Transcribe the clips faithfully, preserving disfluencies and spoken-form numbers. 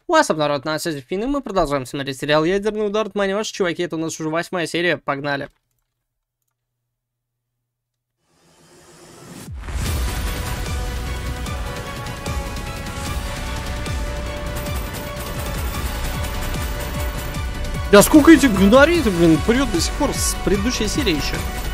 What's up, народ, на связи Финн, и мы продолжаем смотреть сериал «Ядерный удар Тманёж». Чуваки, это у нас уже восьмая серия, погнали. Да сколько этих гнарей-то, блин, прет до сих пор с предыдущей серии еще.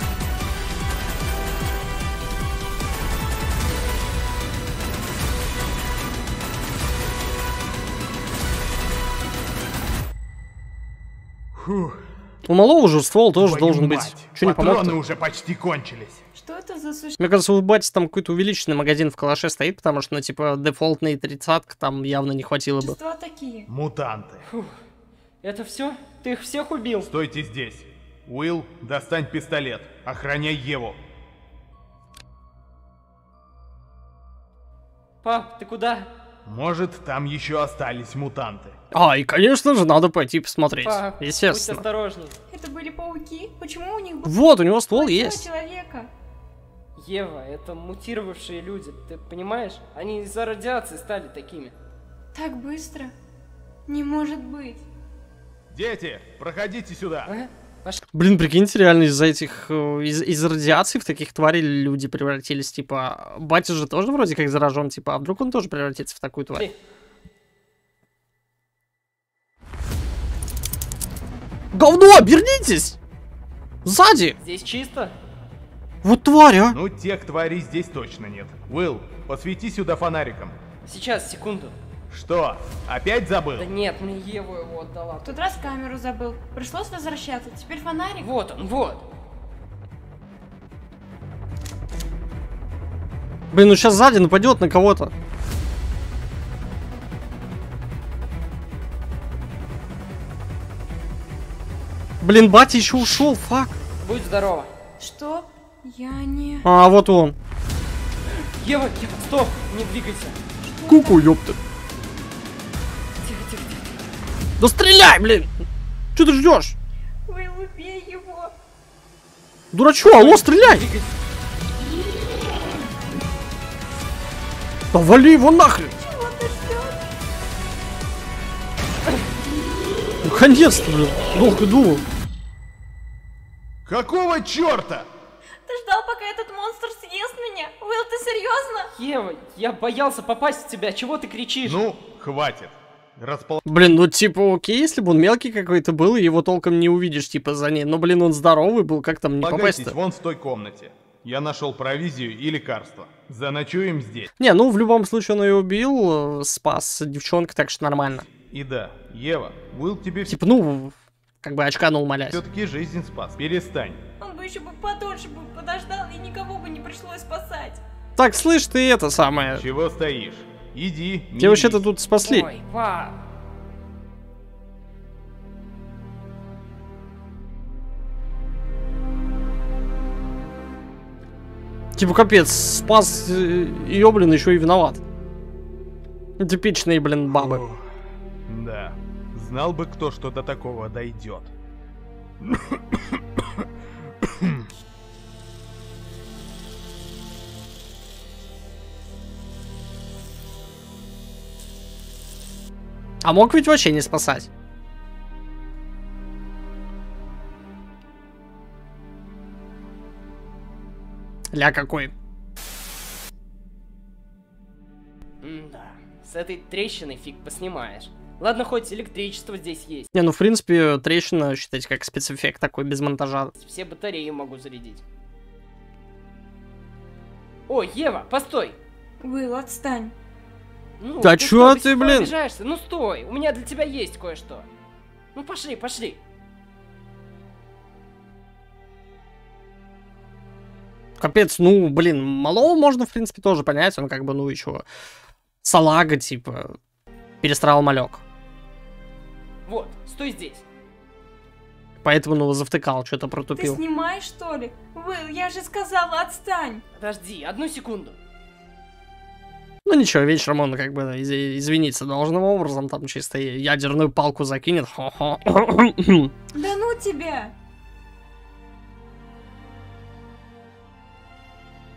Фух. У малого уже ствол тоже Твою должен мать. быть. Что не Патроны помог-то? уже почти кончились. Что это за существо? Мне кажется, у бати там какой-то увеличенный магазин в калаше стоит, потому что, ну, типа, дефолтный тридцатка там явно не хватило бы. Такие? Мутанты. Фух. Это все? Ты их всех убил? Стойте здесь. Уилл, достань пистолет. Охраняй Еву. Пап, ты куда? Может, там еще остались мутанты. А, и, конечно же, надо пойти посмотреть. Пап, будь Естественно. осторожней. Это были пауки? Почему у них был Вот, у него ствол тело есть. человека? Ева, это мутировавшие люди, ты понимаешь? Они из-за радиации стали такими. Так быстро? Не может быть. Дети, проходите сюда. А? Пошли. Блин, прикиньте, реально из-за этих, э, из, из радиации в таких тварей люди превратились, типа, батя же тоже вроде как заражен, типа, а вдруг он тоже превратится в такую тварь? Говно, обернитесь! Сзади! Здесь чисто? Вот тварь, а! Ну, тех тварей здесь точно нет. Уилл, посвети сюда фонариком. Сейчас, секунду. Что, опять забыл? Да нет, мне Еву его отдала. В тот раз камеру забыл. Пришлось возвращаться. Теперь фонарик. Вот он, вот. Блин, ну сейчас сзади нападет на кого-то. Блин, батя еще ушел, фак. Будь здорова. Что? Я не... А, вот он. Ева, Ева, стоп, не двигайся. Куку, ёпта. Тихо, тихо, тихо. Да стреляй, блин! Че ты ждешь? Уилл, убей его. Дурачок, алло, стреляй! Двигайся. Да вали его нахрен! Чего ты ждешь? Наконец-то, блин, долго думал. Какого черта? Ты ждал, пока этот монстр съест меня? Уилл, ты серьезно? Ева, я боялся попасть в тебя, чего ты кричишь? Ну, хватит. Распол... Блин, ну типа окей, если бы он мелкий какой-то был, и его толком не увидишь, типа, за ней. Но, блин, он здоровый был, как там не Полагайтесь попасть-то? вон в той комнате. Я нашел провизию и лекарства. Заночуем здесь. Не, ну в любом случае он ее убил, э, спас девчонка, так что нормально. И да, Ева, Уилл тебе Типа, ну, как бы очканул, молясь. все-таки жизнь спас. Перестань. Он бы еще бы подольше бы подождал, и никого бы не пришлось спасать. Так, слышь, ты это самое. Чего стоишь? Иди. Тебя вообще-то тут спасли. Ой, пап. Типа, капец, спас ее, блин, еще и виноват. Типичные, блин, бабы. Фух. Да. Знал бы кто, что до такого дойдет. А мог ведь вообще не спасать. Ля какой. Да, с этой трещиной фиг поснимаешь. Ладно, хоть электричество здесь есть. Не, ну в принципе трещина, считайте, как спецэффект такой, без монтажа. Все батареи могу зарядить. О, Ева, постой! Уилл, отстань. Ну, Да ты чё что, до ты, сих пор блин? обижаешься? Ну стой, у меня для тебя есть кое-что. Ну пошли, пошли. Капец, ну, блин, малого можно, в принципе, тоже понять. Он как бы, ну, еще салага, типа, перестрал малек. Вот, стой здесь. Поэтому, ну, завтыкал, что-то Ты протупил. снимаешь, что ли? Уилл, я же сказала, отстань. Подожди, одну секунду. Ну, ничего, вечером он, как бы, из извиниться должным образом, там, чисто ядерную палку закинет. Хо-хо. Да ну тебя.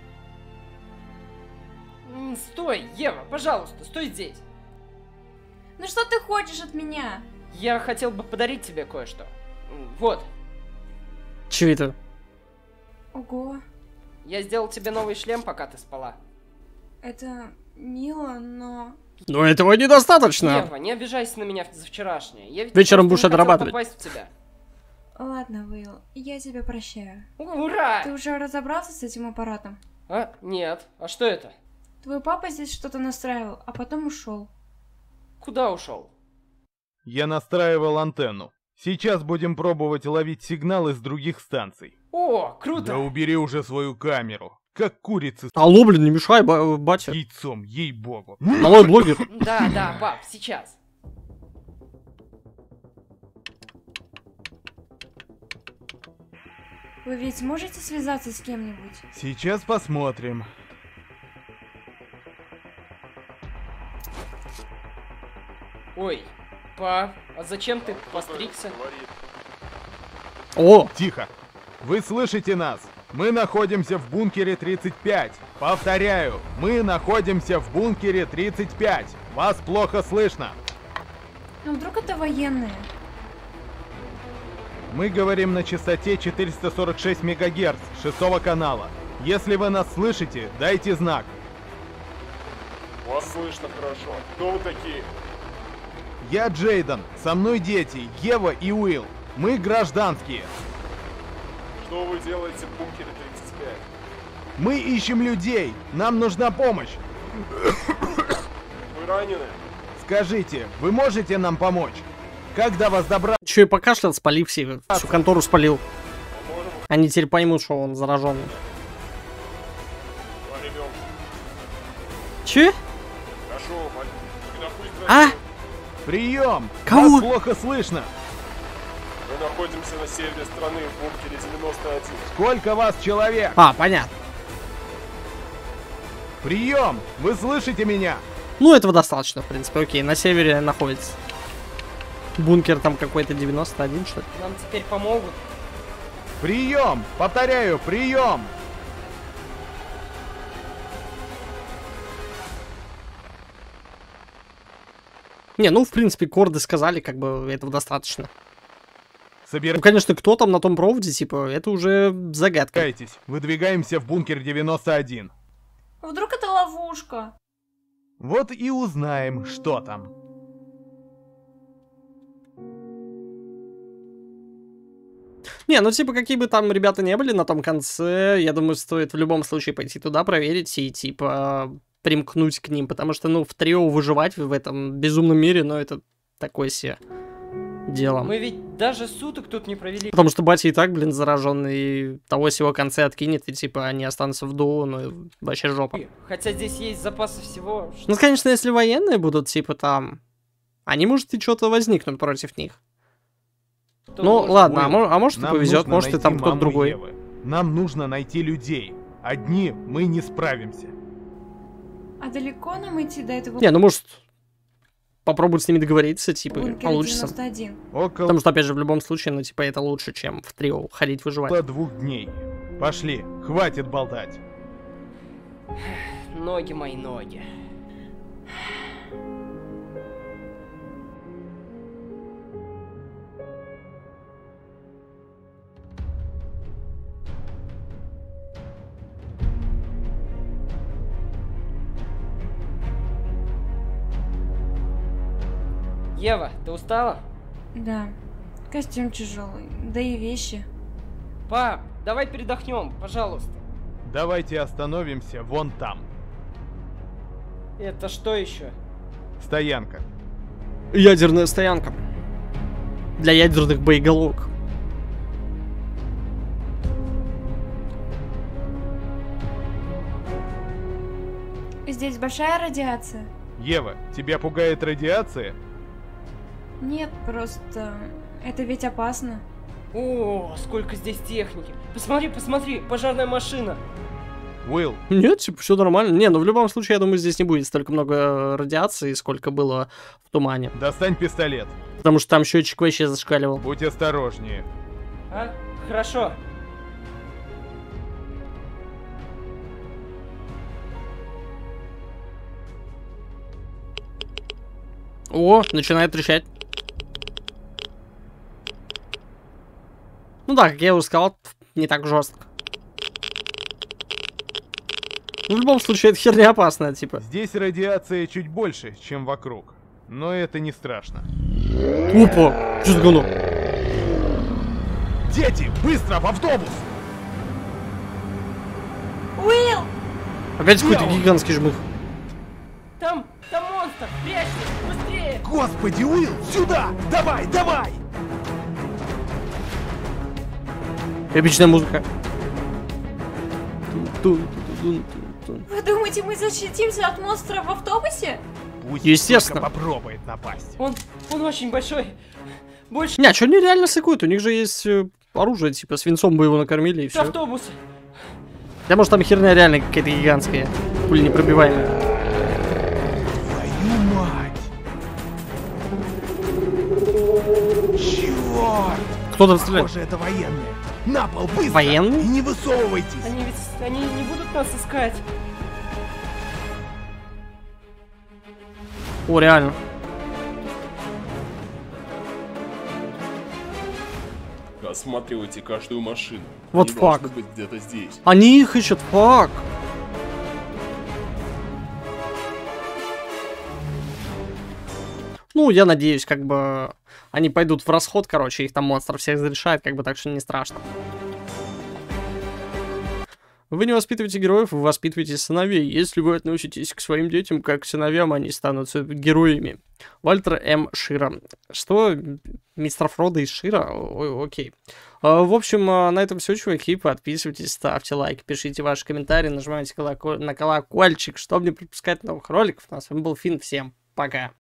М, Стой, Ева, пожалуйста, стой здесь. Ну что ты хочешь от меня? Я хотел бы подарить тебе кое-что. Вот, Че это? Ого, я сделал тебе новый шлем, пока ты спала. это мило, но... Но этого недостаточно. Ева, не обижайся на меня за вчерашнее. Я ведь Вечером просто будешь не хотел отрабатывать. попасть в тебя. Ладно, Уилл, я тебя прощаю. Ура! Ты уже разобрался с этим аппаратом? А, нет. А что это? Твой папа здесь что-то настраивал, а потом ушел. Куда ушел? Я настраивал антенну. Сейчас будем пробовать ловить сигнал из других станций. О, круто! Да убери уже свою камеру. Как курицы с Алло, блин, не мешай, ба- батя. яйцом, ей-богу. Малой блогер. Да, да, пап, сейчас. Вы ведь можете связаться с кем-нибудь? Сейчас посмотрим. Ой, пап, а зачем ты постригся? О, Тихо. Вы слышите нас? Мы находимся в бункере тридцать пять. Повторяю, мы находимся в бункере тридцать пять. Вас плохо слышно. А вдруг это военные? Мы говорим на частоте четыреста сорок шесть мегагерц шестого канала. Если вы нас слышите, дайте знак. Вас слышно хорошо. Кто вы такие? Я Джейден, со мной дети, Ева и Уилл. Мы гражданские. Что вы делаете в бункере тридцать пять? Мы ищем людей. Нам нужна помощь. Вы ранены? Скажите, вы можете нам помочь? Как до вас добраться? че и покашлял, спалив все, всю контору спалил. Поможем? Они теперь поймут, что он зараженный. Поймем. Че? Хорошо, пойдем. Тогда пусть А? растет. Прием! Кого? Вас плохо слышно. Мы находимся на севере страны в бункере девяносто один. Сколько вас человек? А, понятно. Прием! Вы слышите меня? Ну, этого достаточно, в принципе. Окей, на севере находится. Бункер там какой-то девяносто один, что ли? Нам теперь помогут. Прием! Повторяю, прием! Не, ну, в принципе, корды сказали, как бы этого достаточно. Ну, Собирайтесь, конечно, кто там на том проводе, типа, это уже загадка. выдвигаемся в бункер девяносто один. А вдруг это ловушка? Вот и узнаем, что там. Не, ну, типа, какие бы там ребята не были на том конце, я думаю, стоит в любом случае пойти туда, проверить и, типа, примкнуть к ним, потому что, ну, в трио выживать в этом безумном мире, ну, это такое себе дело. Мы ведь даже суток тут не провели. Потому что батя и так, блин, зараженный, и того сего конца откинет, и, типа, они останутся в дуо, ну, и вообще жопа. Хотя здесь есть запасы всего. Ну, конечно, если военные будут, типа, там, они, может, и что-то возникнут против них. что Ну, может ладно, а, Уилл, мо- а может и нам повезет, нужно может и найти там кто-то маму другой. Евы. Нам нужно найти людей. Одни мы не справимся. А далеко нам идти до этого Не, ну, может, попробовать с ними договориться, типа, бункера получится. девяносто один? Около Потому что, опять же, в любом случае, ну, типа, это лучше, чем в трио ходить выживать. двух дней. Пошли, хватит болтать. Ноги мои, ноги. Ева, ты устала? Да. Костюм тяжелый, да и вещи. Пап, давай передохнем, пожалуйста. Давайте остановимся вон там. Это что еще? Стоянка. Ядерная стоянка. Для ядерных боеголовок. Здесь большая радиация? Ева, тебя пугает радиация? Нет, просто... Это ведь опасно. О, сколько здесь техники. Посмотри, посмотри, пожарная машина. Уилл, Нет, типа, все нормально. Не, ну в любом случае, я думаю, здесь не будет столько много радиации, сколько было в тумане. достань пистолет. Потому что там счетчик вообще зашкаливал. Будь осторожнее. А? Хорошо. О, начинает трещать. Ну да, как я уже сказал, не так жестко. Ну, в любом случае, это херня опасная, типа. Здесь радиация чуть больше, чем вокруг. Но это не страшно. Опа, что за говно? Дети, быстро в автобус! Уилл! Опять какой-то гигантский жмых. Там, там монстр! Прячься! Быстрее! Господи, Уилл, сюда! Давай, давай! Эпичная музыка. Тун-тун-тун-тун-тун. Вы думаете, мы защитимся от монстра в автобусе? Пусть Естественно. только попробует напасть. Он, он очень большой. Больше Не, а что они реально сыкуют? У них же есть э, оружие, типа, свинцом бы его накормили и все. автобуса. Да может там херня реально какая-то гигантская. Пуля непробиваемая. Твою мать! Черт! Кто там стреляет? Похоже, это военные. На пол, быстро! Военные? И не высовывайтесь! Они ведь, они не будут нас искать. О, реально. Осматривайте каждую машину. Вот Они фак. должны быть где-то здесь. Они их ищут, фак. Ну, я надеюсь, как бы они пойдут в расход, короче, их там монстр всех зарешает, как бы, так что не страшно. Вы не воспитываете героев, вы воспитываете сыновей. Если вы относитесь к своим детям как к сыновьям, они станут героями. Вальтер М. Шира. Что? Мистер Фродо из Шира? О, окей. А, в общем, на этом все, чуваки. Подписывайтесь, ставьте лайки, пишите ваши комментарии, нажимайте колоко... на колокольчик, чтобы не пропускать новых роликов. У нас с вами был Финн. Всем пока.